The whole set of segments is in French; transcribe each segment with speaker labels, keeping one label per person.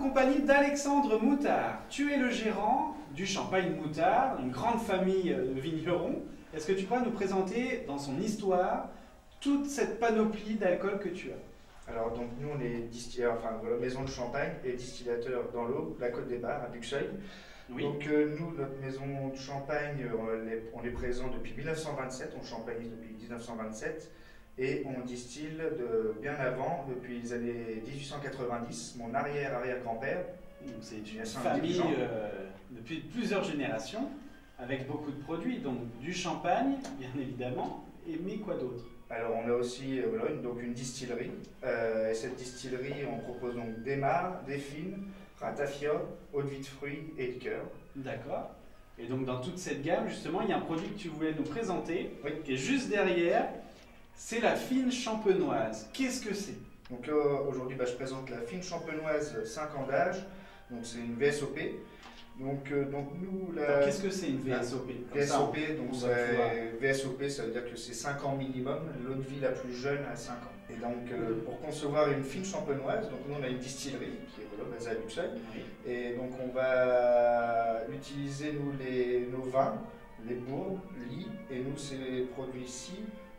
Speaker 1: compagnie d'Alexandre Moutard. Tu es le gérant du Champagne Moutard, une grande famille de vignerons. Est-ce que tu pourrais nous présenter dans son histoire toute cette panoplie d'alcool que tu as?
Speaker 2: Alors donc nous on est distillateurs, maison de champagne et distillateur dans l'Aube, la Côte des Bars à Buxeuil.
Speaker 1: Oui.
Speaker 2: Donc nous, notre maison de champagne, on est présent depuis 1927, on champagnise depuis 1927 et on distille bien avant, depuis les années 1890, mon arrière-arrière-grand-père.
Speaker 1: C'est une famille depuis plusieurs générations, avec beaucoup de produits, donc du champagne, bien évidemment, mais quoi d'autre?
Speaker 2: Alors on a aussi une distillerie, et cette distillerie on propose donc des mares, des fines, ratafia, eau de vie de fruits et liqueurs.
Speaker 1: D'accord. Et donc dans toute cette gamme, justement, il y a un produit que tu voulais nous présenter,
Speaker 2: Oui.
Speaker 1: qui est juste derrière, c'est la fine champenoise. Qu'est-ce que c'est?
Speaker 2: Donc aujourd'hui je présente la fine champenoise 5 ans d'âge, donc c'est une VSOP. Donc nous,
Speaker 1: qu'est-ce que c'est une VSOP?
Speaker 2: VSOP, VSOP, ça veut dire que c'est 5 ans minimum, l'eau de vie la plus jeune à 5 ans. Et donc pour concevoir une fine champenoise, donc nous on a une distillerie qui est basée à Buxeuil,
Speaker 1: Oui.
Speaker 2: et donc on va utiliser nos vins, les bourbes, lits, et nous ces produits-ci,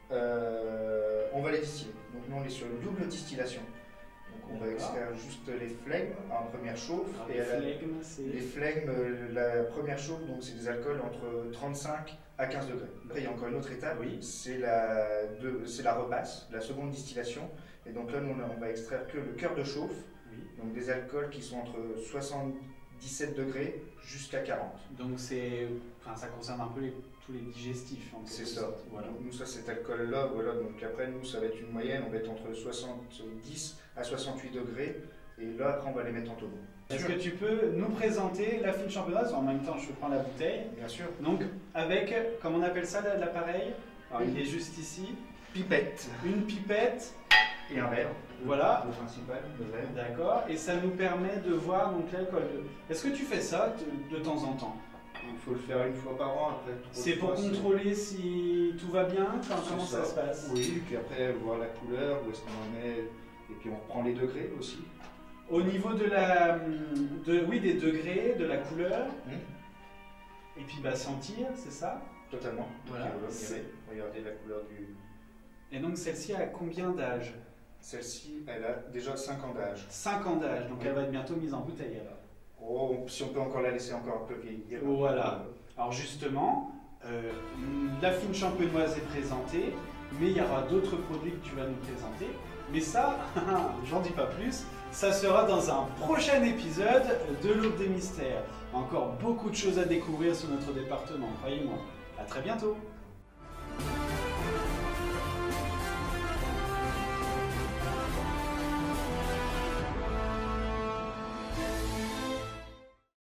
Speaker 2: on va les distiller. Donc nous on est sur une double distillation. On va extraire juste les flegmes en première chauffe.
Speaker 1: Alors,
Speaker 2: les flegmes, la première chauffe, donc c'est des alcools entre 35 à 15 degrés. Après, il y a encore une autre étape,
Speaker 1: oui.
Speaker 2: c'est la repasse, la seconde distillation. Et donc là, on va extraire que le cœur de chauffe,
Speaker 1: Oui.
Speaker 2: donc des alcools qui sont entre 77 degrés jusqu'à 40.
Speaker 1: Donc ça concerne un peu tous les digestifs.
Speaker 2: C'est ça.
Speaker 1: Sorte. Voilà.
Speaker 2: Donc nous, ça, cet alcool-là, voilà. Donc après, nous, ça va être une moyenne, on va être entre 70 à 68 degrés. Et là, après, on va les mettre en tonneau.
Speaker 1: Est-ce que tu peux nous présenter la fine champenoise? En même temps, je prends la bouteille.
Speaker 2: Bien sûr.
Speaker 1: Donc, avec, comment on appelle ça, l'appareil? Il est juste ici.
Speaker 2: Pipette.
Speaker 1: Une pipette.
Speaker 2: Et un verre.
Speaker 1: Voilà.
Speaker 2: Le principal, le verre.
Speaker 1: D'accord. Et ça nous permet de voir l'alcool. Est-ce que tu fais ça de temps en temps?
Speaker 2: Il faut le faire une fois par an. Après.
Speaker 1: C'est pour contrôler si tout va bien? Comment ça se passe?
Speaker 2: Oui, puis après, voir la couleur, où est-ce qu'on en est. Et puis on reprend les degrés aussi.
Speaker 1: Au niveau des degrés, de la couleur, et puis sentir, c'est ça?
Speaker 2: Totalement.
Speaker 1: Voilà.
Speaker 2: Regardez la couleur du...
Speaker 1: Et donc celle-ci a combien d'âge?
Speaker 2: Celle-ci, elle a déjà 5 ans d'âge.
Speaker 1: 5 ans d'âge, donc
Speaker 2: Oui.
Speaker 1: elle va être bientôt mise en bouteille alors.
Speaker 2: Oh, si on peut encore la laisser encore un peu vieillir.
Speaker 1: Voilà. Alors justement, la fine champenoise est présentée, mais il y aura d'autres produits que tu vas nous présenter. Mais ça, j'en dis pas plus, ça sera dans un prochain épisode de l'Aube des Mystères. Encore beaucoup de choses à découvrir sur notre département, croyez-moi. À très bientôt.